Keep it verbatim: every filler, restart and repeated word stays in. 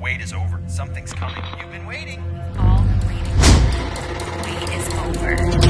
wait is over. Something's coming. You've been waiting. All waiting. The wait is over.